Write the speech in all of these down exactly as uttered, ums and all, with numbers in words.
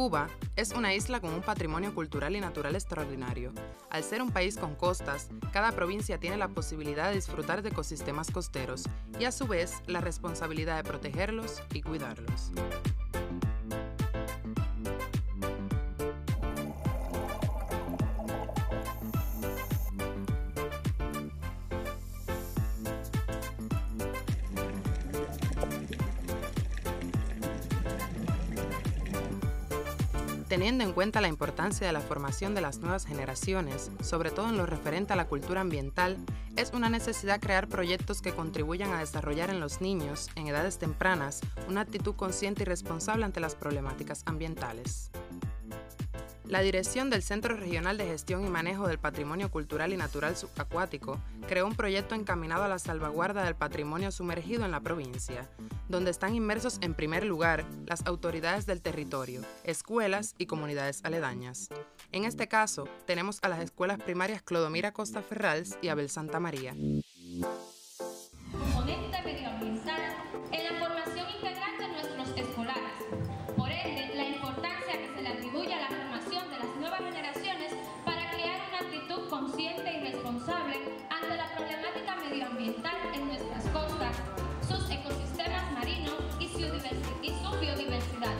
Cuba es una isla con un patrimonio cultural y natural extraordinario. Al ser un país con costas, cada provincia tiene la posibilidad de disfrutar de ecosistemas costeros y a su vez la responsabilidad de protegerlos y cuidarlos. Teniendo en cuenta la importancia de la formación de las nuevas generaciones, sobre todo en lo referente a la cultura ambiental, es una necesidad crear proyectos que contribuyan a desarrollar en los niños, en edades tempranas, una actitud consciente y responsable ante las problemáticas ambientales. La dirección del Centro Regional de Gestión y Manejo del Patrimonio Cultural y Natural Subacuático creó un proyecto encaminado a la salvaguarda del patrimonio sumergido en la provincia, donde están inmersos en primer lugar las autoridades del territorio, escuelas y comunidades aledañas. En este caso, tenemos a las escuelas primarias Clodomira Costa Ferrals y Abel Santa María. Componente medioambiental en la formación integral de nuestros escolares. Por ende, la importancia que se le atribuye a la formación de las nuevas generaciones para crear una actitud consciente y responsable ante la problemática medioambiental en nuestras costas, sus ecosistemas marinos y su, y su biodiversidad.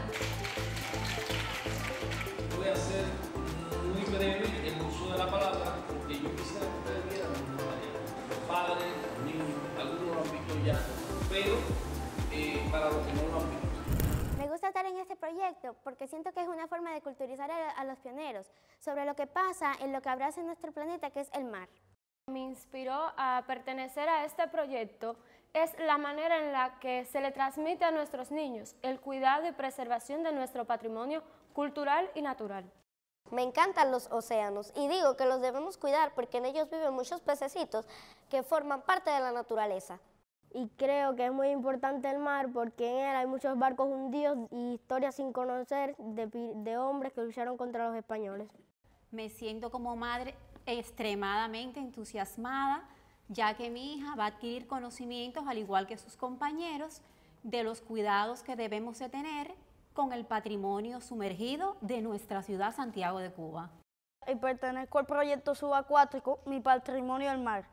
Voy a ser muy breve el uso de la palabra porque yo quisiera que ustedes vieran los padres, los niños, algunos lo han visto ya, pero eh, para los que no lo han visto. Me gusta estar en este proyecto porque siento que es una forma de culturizar a, a los pioneros sobre lo que pasa en lo que abraza nuestro planeta, que es el mar. Me inspiró a pertenecer a este proyecto es la manera en la que se le transmite a nuestros niños el cuidado y preservación de nuestro patrimonio cultural y natural. Me encantan los océanos y digo que los debemos cuidar porque en ellos viven muchos pececitos que forman parte de la naturaleza. Y creo que es muy importante el mar porque en él hay muchos barcos hundidos y historias sin conocer de, de hombres que lucharon contra los españoles. Me siento como madre extremadamente entusiasmada, ya que mi hija va a adquirir conocimientos, al igual que sus compañeros, de los cuidados que debemos de tener con el patrimonio sumergido de nuestra ciudad Santiago de Cuba. Y pertenezco al proyecto subacuático Mi Patrimonio del Mar.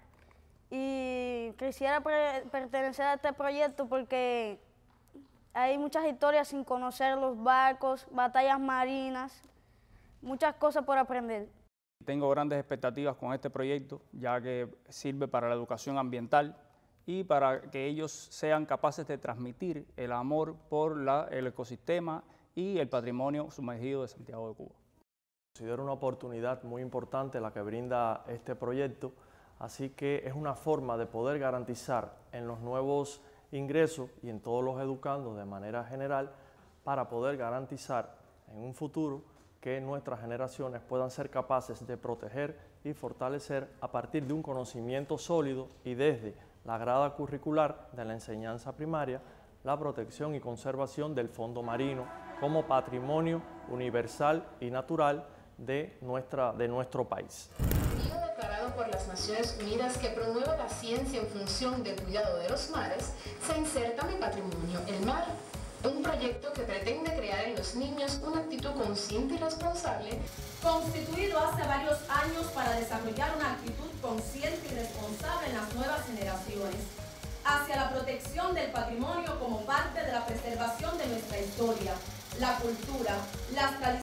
Y quisiera pertenecer a este proyecto porque hay muchas historias sin conocer, los barcos, batallas marinas, muchas cosas por aprender. Tengo grandes expectativas con este proyecto, ya que sirve para la educación ambiental y para que ellos sean capaces de transmitir el amor por la, el ecosistema y el patrimonio sumergido de Santiago de Cuba. Considero una oportunidad muy importante la que brinda este proyecto, así que es una forma de poder garantizar en los nuevos ingresos y en todos los educandos de manera general para poder garantizar en un futuro que nuestras generaciones puedan ser capaces de proteger y fortalecer a partir de un conocimiento sólido y desde la grada curricular de la enseñanza primaria, la protección y conservación del fondo marino como patrimonio universal y natural de, nuestra, de nuestro país. Declarado por las Naciones Unidas que promueve la ciencia en función del cuidado de los mares, se inserta Mi Patrimonio, el mar, un proyecto que pretende crear en los niños una actitud consciente y responsable, constituido hace varios años para desarrollar una actitud consciente y responsable en las nuevas generaciones, hacia la protección del patrimonio como parte de la preservación de nuestra historia, la cultura, las tradiciones.